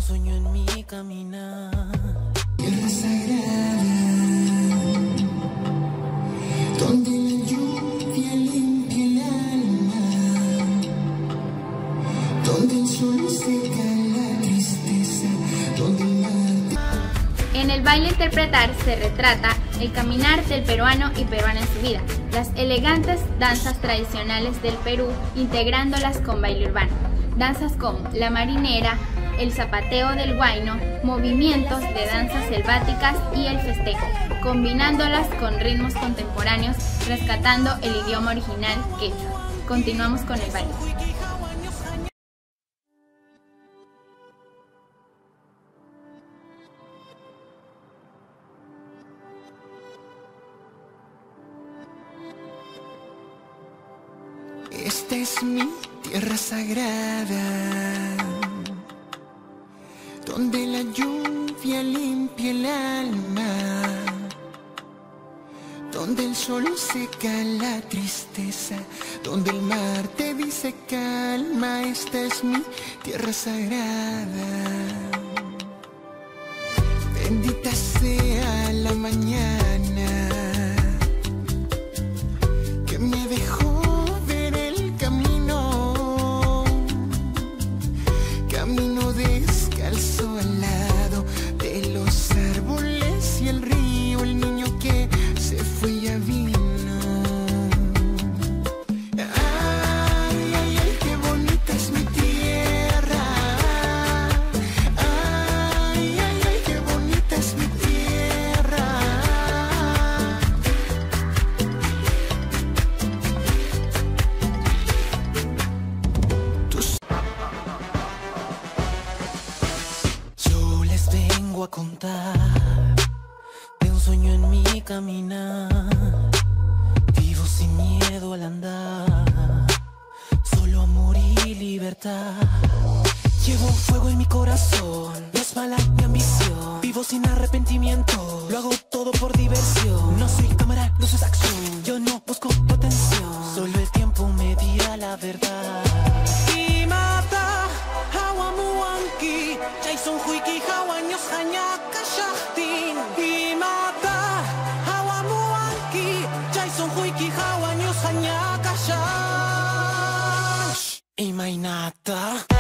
sueño en mi caminar. Tierra sagrada, donde la lluvia limpia el alma, donde el sol seca la tristeza, donde el mar... En el baile interpretar se retrata el caminar del peruano y peruana en su vida, las elegantes danzas tradicionales del Perú integrándolas con baile urbano, danzas como la marinera, el zapateo del huayno, movimientos de danzas selváticas y el festejo, combinándolas con ritmos contemporáneos, rescatando el idioma original quechua. Continuamos con el baile. Esta es mi tierra sagrada, donde la lluvia limpia el alma, donde el sol seca la tristeza, donde el mar te dice calma. Esta es mi tierra sagrada. Bendita sea la mañana que me dejó descalzo al lado de los árboles y el río, el niño que se fue ya vino. Ay, ay, ay, qué bonita es mi tierra. Ay, ay, ay, qué bonita es mi tierra. Vengo a contar de un sueño en mi caminar. Vivo sin miedo al andar, solo amor y libertad. Llevo un fuego en mi corazón, no es mala mi ambición. Vivo sin arrepentimiento, lo hago todo por diversión. No soy cámara, no soy acción, yo no busco tu atención. Solo el tiempo me dirá la verdad. Y mata, hawamuanki, Jason Huiki, hawanyos hanyaka shahtin. Y mata, hawamuanki, Jason Huiki, hawanyos hanyaka shah. Y mainata.